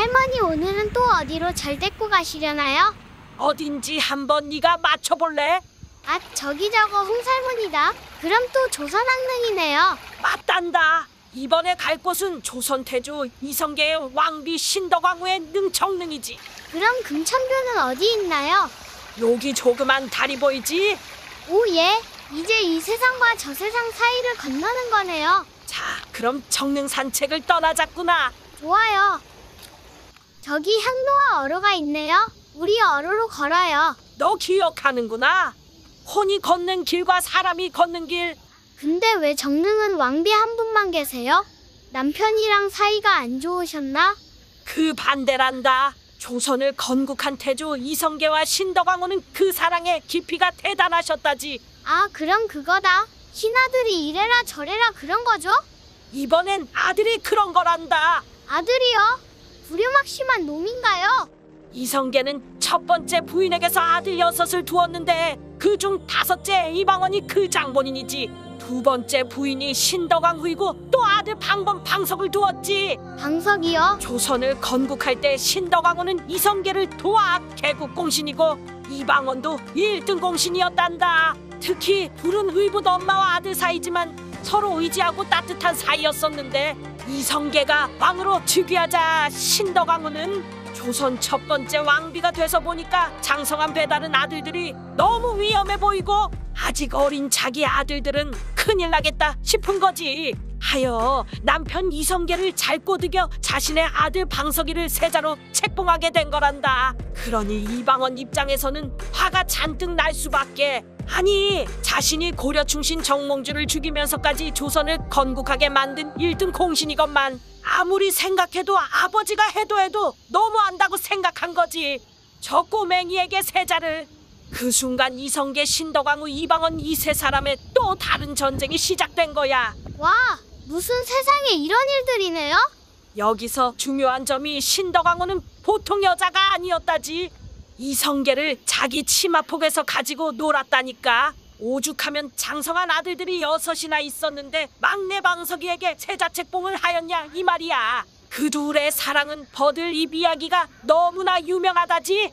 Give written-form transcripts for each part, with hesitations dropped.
할머니 오늘은 또 어디로 절 데리고 가시려나요? 어딘지 한번 네가 맞춰볼래? 아, 저기 저거 홍살문이다. 그럼 또 조선왕릉이네요. 맞단다. 이번에 갈 곳은 조선 태조 이성계의 왕비 신덕왕후의 능청릉이지. 그럼 금천교는 어디 있나요? 여기 조그만 다리 보이지? 오, 예. 이제 이 세상과 저 세상 사이를 건너는 거네요. 자, 그럼 청릉 산책을 떠나자꾸나. 좋아요. 저기 향로와 어로가 있네요. 우리 어로로 걸어요. 너 기억하는구나. 혼이 걷는 길과 사람이 걷는 길. 근데 왜 정릉은 왕비 한 분만 계세요? 남편이랑 사이가 안 좋으셨나? 그 반대란다. 조선을 건국한 태조 이성계와 신덕왕후는 그 사랑의 깊이가 대단하셨다지. 아, 그럼 그거다. 신하들이 이래라 저래라 그런 거죠? 이번엔 아들이 그런 거란다. 아들이요? 부려막심한 놈인가요? 이성계는 첫 번째 부인에게서 아들 6을 두었는데 그중 5째 이방원이 그 장본인이지. 두 번째 부인이 신덕왕후이고 또 아들 방범 방석을 두었지. 방석이요? 조선을 건국할 때 신덕왕후는 이성계를 도와 개국공신이고 이방원도 1등 공신이었단다. 특히 둘은 의붓 엄마와 아들 사이지만 서로 의지하고 따뜻한 사이였었는데 이성계가 왕으로 즉위하자 신덕왕후는 조선 첫 번째 왕비가 돼서 보니까 장성한 배다른 아들들이 너무 위험해 보이고 아직 어린 자기 아들들은 큰일 나겠다 싶은 거지. 하여 남편 이성계를 잘 꼬드겨 자신의 아들 방석이를 세자로 책봉하게 된 거란다. 그러니 이방원 입장에서는 화가 잔뜩 날 수밖에. 아니, 자신이 고려 충신 정몽주를 죽이면서까지 조선을 건국하게 만든 1등 공신이건만 아무리 생각해도 아버지가 해도 너무한다고 생각한 거지. 저 꼬맹이에게 세자를. 그 순간 이성계, 신덕왕후, 이방원 이 세 사람의 또 다른 전쟁이 시작된 거야. 와, 무슨 세상에 이런 일들이네요? 여기서 중요한 점이 신덕왕후는 보통 여자가 아니었다지. 이성계를 자기 치마폭에서 가지고 놀았다니까. 오죽하면 장성한 아들들이 6이나 있었는데 막내 방석이에게 세자책봉을 하였냐 이 말이야. 그 둘의 사랑은 버들잎 이야기가 너무나 유명하다지.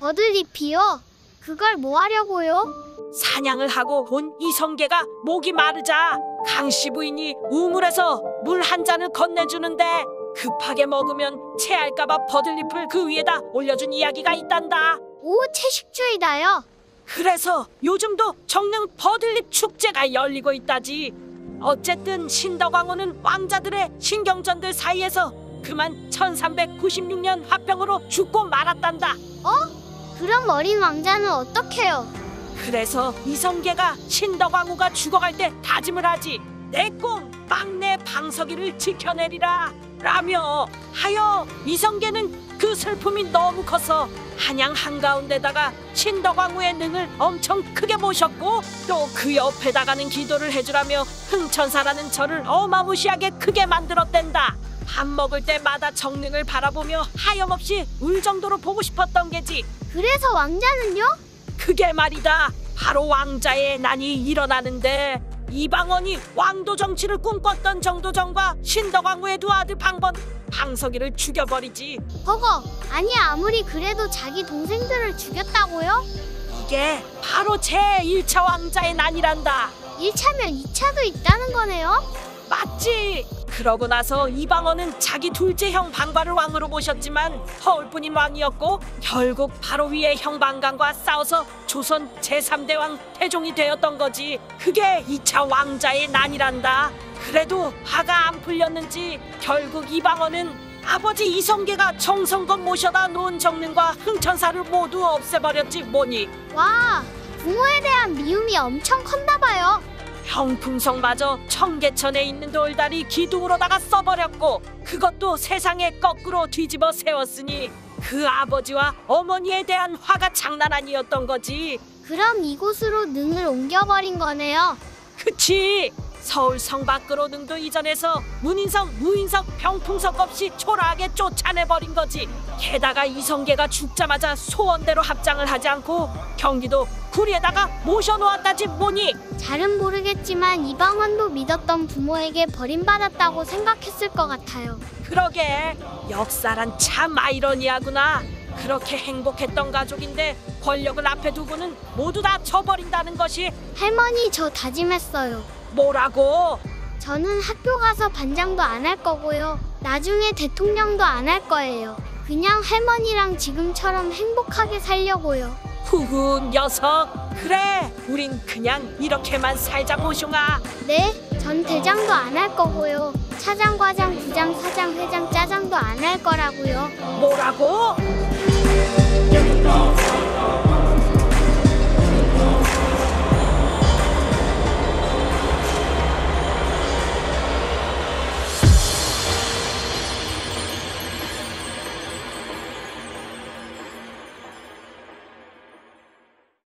버들잎이요? 그걸 뭐 하려고요? 사냥을 하고 온 이성계가 목이 마르자 강씨 부인이 우물에서 물 한 잔을 건네주는데 급하게 먹으면 체할까봐 버들잎을 그 위에다 올려준 이야기가 있단다. 오, 채식주의다요. 그래서 요즘도 정릉 버들잎 축제가 열리고 있다지. 어쨌든 신덕왕후는 왕자들의 신경전들 사이에서 그만 1396년 화병으로 죽고 말았단다. 그럼 어린 왕자는 어떡해요? 그래서 이성계가 신덕왕후가 죽어갈 때 다짐을 하지. 내 꿈 막내 방석이를 지켜내리라 라며. 하여 이성계는 그 슬픔이 너무 커서 한양 한가운데다가 신덕왕후의 능을 엄청 크게 모셨고 또 그 옆에다가는 기도를 해주라며 흥천사라는 절을 어마무시하게 크게 만들었댄다. 밥 먹을 때마다 정릉을 바라보며 하염없이 울 정도로 보고 싶었던 게지. 그래서 왕자는요? 그게 말이다. 바로 왕자의 난이 일어나는데 이방원이 왕도 정치를 꿈꿨던 정도전과 신덕왕후의 두 아들 방석이를 죽여버리지. 허거, 아니 아무리 그래도 자기 동생들을 죽였다고요? 이게 바로 제1차 왕자의 난이란다. 1차면 2차도 있다는 거네요? 맞지? 그러고 나서 이방원은 자기 둘째 형 방발을 왕으로 모셨지만 허울뿐인 왕이었고 결국 바로 위의 형 방강과 싸워서 조선 제3대 왕 태종이 되었던 거지. 그게 2차 왕자의 난이란다. 그래도 화가 안 풀렸는지 결국 이방원은 아버지 이성계가 정성껏 모셔다 놓은 정릉과 흥천사를 모두 없애버렸지 뭐니. 와, 부모에 대한 미움이 엄청 컸나봐요. 형풍성마저 청계천에 있는 돌다리 기둥으로다가 써버렸고 그것도 세상에 거꾸로 뒤집어 세웠으니 그 아버지와 어머니에 대한 화가 장난 아니었던 거지. 그럼 이곳으로 능을 옮겨버린 거네요. 그치. 서울 성 밖으로 능도 이전해서 문인석, 무인석, 병풍석 없이 초라하게 쫓아내버린 거지. 게다가 이성계가 죽자마자 소원대로 합장을 하지 않고 경기도 구리에다가 모셔놓았다지 뭐니. 잘은 모르겠지만 이방원도 믿었던 부모에게 버림받았다고 생각했을 것 같아요. 그러게 역사란 참 아이러니하구나. 그렇게 행복했던 가족인데 권력을 앞에 두고는 모두 다 쳐버린다는 것이. 할머니, 저 다짐했어요. 뭐라고? 저는 학교 가서 반장도 안 할 거고요. 나중에 대통령도 안 할 거예요. 그냥 할머니랑 지금처럼 행복하게 살려고요. 후후 녀석. 그래 우린 그냥 이렇게만 살자 모숑아. 네, 전 대장도 안 할 거고요. 차장, 과장, 부장, 사장, 회장, 짜장도 안 할 거라고요. 뭐라고?